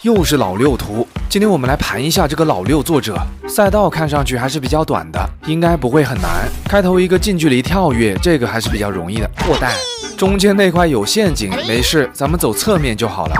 又是老六图。今天我们来盘一下这个老六作者。赛道看上去还是比较短的，应该不会很难。开头一个近距离跳跃，这个还是比较容易的。破蛋，中间那块有陷阱，没事，咱们走侧面就好了。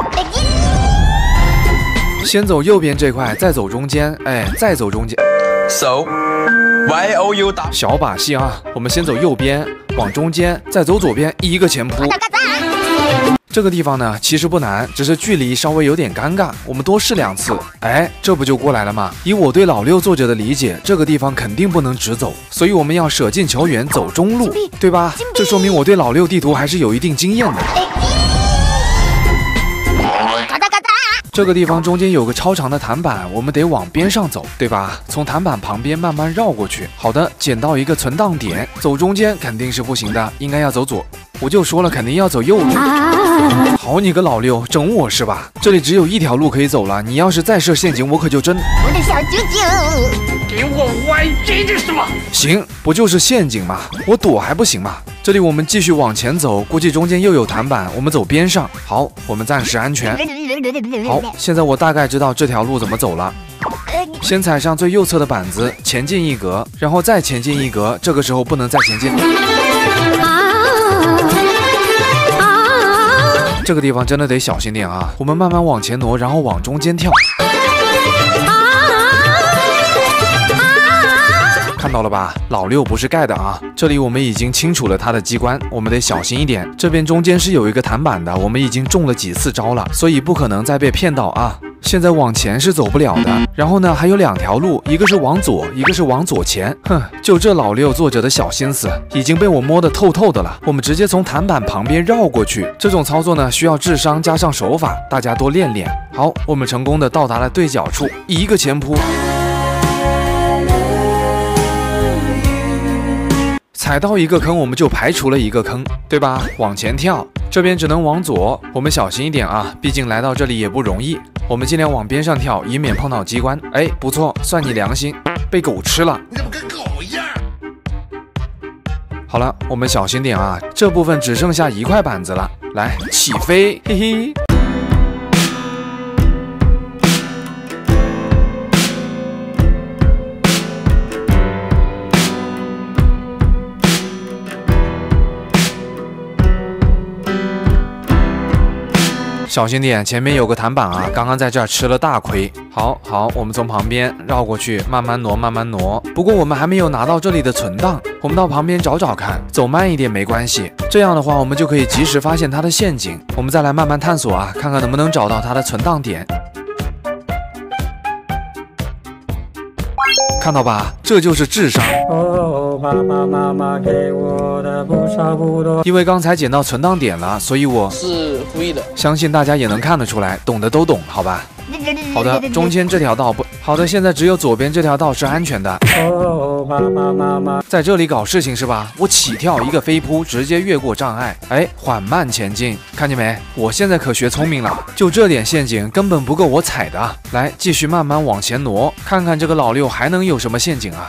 先走右边这块，再走中间，哎，再走中间。YOU 打小把戏啊！我们先走右边，往中间，再走左边，一个前扑。这个地方呢，其实不难，只是距离稍微有点尴尬，我们多试2次，哎，这不就过来了吗？以我对老六作者的理解，这个地方肯定不能直走，所以我们要舍近求远，走中路，对吧？这说明我对老六地图还是有一定经验的。这个地方中间有个超长的弹板，我们得往边上走，对吧？从弹板旁边慢慢绕过去。好的，捡到一个存档点，走中间肯定是不行的，应该要走左。我就说了，肯定要走右路。好你个老六，整我是吧？这里只有一条路可以走了，你要是再设陷阱，我可就真……我的小舅舅，给我YG这是什么？行，不就是陷阱吗？我躲还不行吗？这里我们继续往前走，估计中间又有弹板，我们走边上。好，我们暂时安全。好，现在我大概知道这条路怎么走了。先踩上最右侧的板子，前进1格，然后再前进1格，这个时候不能再前进。这个地方真的得小心点啊！我们慢慢往前挪，然后往中间跳。看到了吧，老六不是盖的啊！这里我们已经清楚了他的机关，我们得小心一点。这边中间是有一个弹板的，我们已经中了几次招了，所以不可能再被骗到啊！现在往前是走不了的，然后呢还有2条路，一个是往左，一个是往左前。哼，就这老六作者的小心思已经被我摸得透透的了。我们直接从弹板旁边绕过去，这种操作呢需要智商加上手法，大家多练练。好，我们成功的到达了对角处，一个前扑。踩到一个坑，我们就排除了一个坑，对吧？往前跳，这边只能往左，我们小心一点啊，毕竟来到这里也不容易。我们尽量往边上跳，以免碰到机关。哎，不错，算你良心，被狗吃了。你怎么跟狗一样？好了，我们小心点啊，这部分只剩下1块板子了，来起飞，嘿嘿。小心点，前面有个弹板啊，刚刚在这儿吃了大亏。好，我们从旁边绕过去，慢慢挪，慢慢挪。不过我们还没有拿到这里的存档，我们到旁边找找看，走慢一点没关系。这样的话，我们就可以及时发现它的陷阱。我们再来慢慢探索啊，看看能不能找到它的存档点。看到吧，这就是智商。哦，妈妈给我的不少不多。因为刚才捡到存档点了，所以我是故意的。相信大家也能看得出来，懂的都懂，好吧？好的，中间这条道不好的，现在只有左边这条道是安全的。哦，妈，在这里搞事情是吧？我起跳一个飞扑，直接越过障碍，哎，缓慢前进，看见没？我现在可学聪明了，就这点陷阱根本不够我踩的。来，继续慢慢往前挪，看看这个老六还能有什么陷阱啊？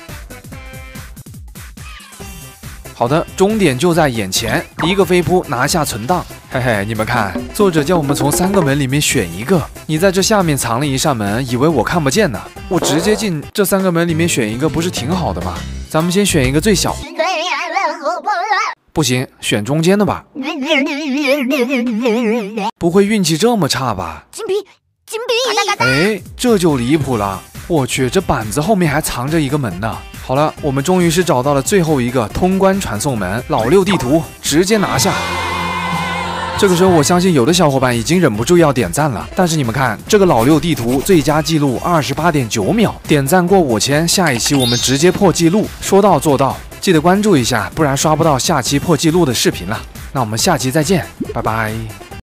好的，终点就在眼前，一个飞扑拿下存档。嘿嘿，你们看，作者叫我们从3个门里面选一个。你在这下面藏了一扇门，以为我看不见呢？我直接进这3个门里面选一个，不是挺好的吗？咱们先选一个最小。不行，选中间的吧。不会运气这么差吧？金币！哎，这就离谱了。我去，这板子后面还藏着一个门呢。好了，我们终于是找到了最后一个通关传送门，老六地图直接拿下。这个时候我相信有的小伙伴已经忍不住要点赞了，但是你们看这个老六地图最佳记录28.9秒，点赞过5000，下一期我们直接破纪录，说到做到，记得关注一下，不然刷不到下期破纪录的视频了。那我们下期再见，拜拜。